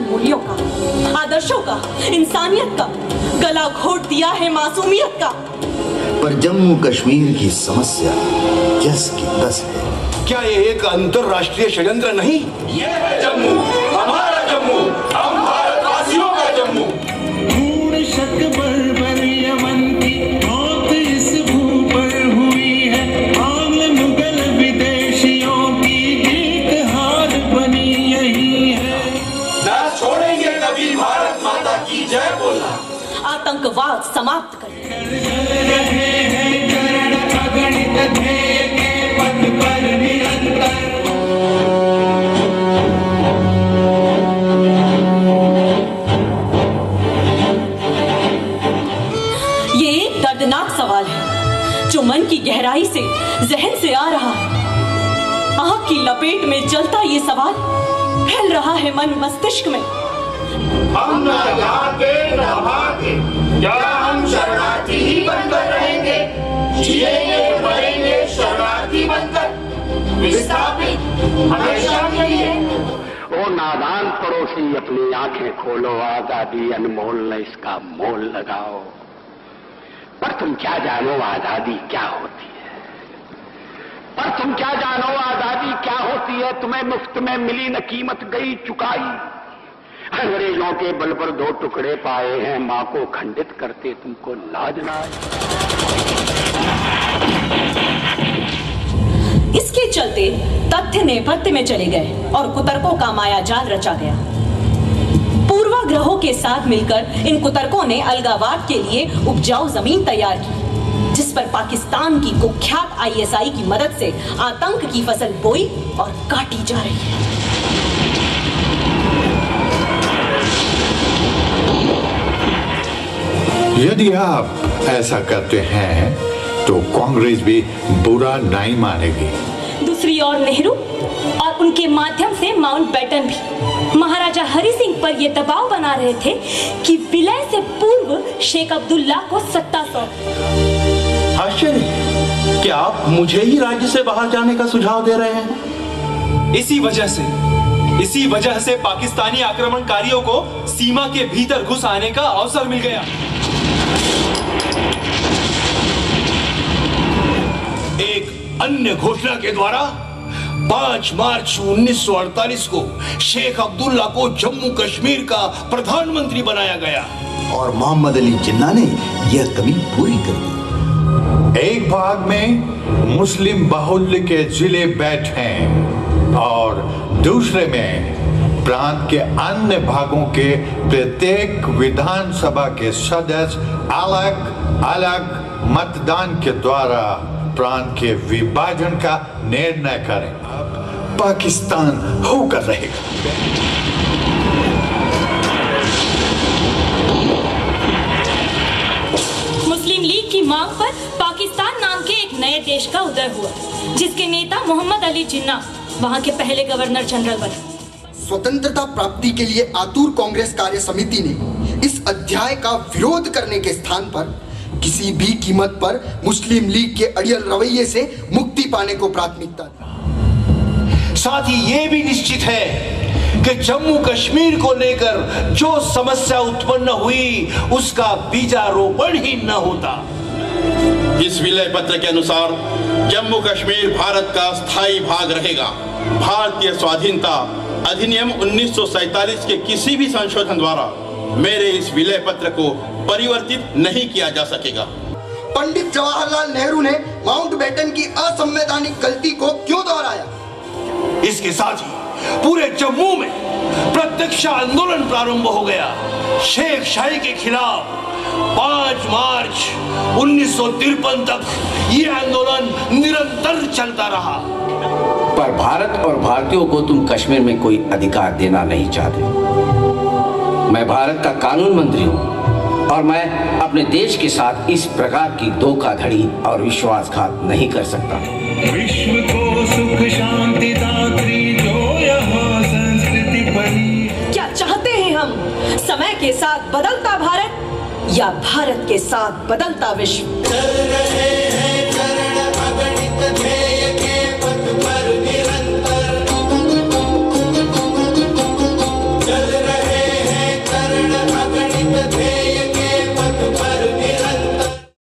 मूल्यों का, आदर्शों का, इंसानियत का गला घोट दिया है, मासूमियत का। पर जम्मू कश्मीर की समस्या जस की तस है। क्या ये एक अंतरराष्ट्रीय षड्यंत्र नहीं? ये है जम्मू, हमारा जम्मू, हम भारतवासियों का जम्मू। खून शक बर्बर यमन की मौत इस भू पर हुई है। आंग्ल मुगल विदेशियों की जीत हार बनी यही है। ना छोड़ेंगे कभी भारत माता की जय बोलना। आतंकवाद समाप्त करें। ये एक दर्दनाक सवाल है जो मन की गहराई से, जहन से आ रहा है। आग की लपेट में जलता ये सवाल फैल रहा है मन मस्तिष्क में। हम न यहाँ के न वहाँ के, क्या हम शरणार्थी ही बनकर रहेंगे? जिएंगे मरेंगे शरणार्थी बनकर, विस्थापित हमेशा के लिए। ओ नादान पड़ोसी, अपनी आंखें खोलो, आजादी अनमोल न इसका मोल लगाओ। पर तुम क्या जानो आजादी क्या होती है? पर तुम क्या जानो आजादी क्या होती है? तुम्हें मुफ्त में मिली न कीमत गई चुकाई। अंग्रेजों के बल पर 2 टुकड़े पाए हैं, मां को खंडित करते तुमको लाज ना आए। इसके चलते तथ्य नेपथ्य में चले गए और कुतर्कों का माया जाल रचा गया। पूर्वाग्रहों के साथ मिलकर इन कुतर्कों ने अलगाववाद के लिए उपजाऊ जमीन तैयार की, जिस पर पाकिस्तान की कुख्यात ISI की मदद से आतंक की फसल बोई और काटी जा रही है। यदि आप ऐसा करते हैं तो कांग्रेस भी बुरा नहीं मानेगी। दूसरी ओर नेहरू और उनके माध्यम से माउंटबेटन भी महाराजा हरि सिंह पर यह दबाव बना रहे थे कि विलय से पूर्व शेख अब्दुल्ला को सत्ता सौंपे। आश्चर्य, क्या आप मुझे ही राज्य से बाहर जाने का सुझाव दे रहे हैं? इसी वजह से पाकिस्तानी आक्रमणकारियों को सीमा के भीतर घुस आने का अवसर मिल गया। एक अन्य घोषणा के द्वारा 5 मार्च 1948 को शेख अब्दुल्ला को जम्मू कश्मीर का प्रधानमंत्री बनाया गया और मोहम्मद अली जिन्ना ने यह कमी पूरी कर दी। एक भाग में मुस्लिम बाहुल्य के जिले बैठे और दूसरे में प्रांत के अन्य भागों के प्रत्येक विधानसभा के सदस्य अलग अलग मतदान के द्वारा प्रांत के विभाजन का निर्णय करें। अब पाकिस्तान होकर रहेगा। मुस्लिम लीग की मांग पर पाकिस्तान नाम के एक नए देश का उदय हुआ, जिसके नेता मोहम्मद अली जिन्ना वहां के पहले गवर्नर जनरल बने। स्वतंत्रता प्राप्ति के लिए आतुर कांग्रेस कार्य समिति ने इस अध्याय का विरोध करने के स्थान पर किसी भी कीमत पर मुस्लिम लीग के अड़ियल रवैये से मुक्ति पाने को प्राथमिकता दी। साथ ही ये भी निश्चित है कि जम्मू कश्मीर को लेकर जो समस्या उत्पन्न हुई उसका बीजारोपण ही न होता। इस विलय पत्र के अनुसार जम्मू कश्मीर भारत का स्थायी भाग रहेगा। भारतीय स्वाधीनता अधिनियम 1947 के किसी भी संशोधन द्वारा मेरे इस विलय पत्र को परिवर्तित नहीं किया जा सकेगा। पंडित जवाहरलाल नेहरू ने माउंटबेटन की असंवैधानिक गलती को क्यों दोहराया? इसके साथ ही पूरे जम्मू में प्रत्यक्ष आंदोलन प्रारंभ हो गया। शेख शाही के खिलाफ 5 मार्च 1953 तक यह आंदोलन निरंतर चलता रहा। पर भारत और भारतीयों को तुम कश्मीर में कोई अधिकार देना नहीं चाहते। मैं भारत का कानून मंत्री हूँ और मैं अपने देश के साथ इस प्रकार की धोखाधड़ी और विश्वासघात नहीं कर सकता। विश्व को सुख शांति दात्री जो यहाँ संस्कृति परी। क्या चाहते हैं हम समय के साथ बदलता भारत या भारत के साथ बदलता विश्व?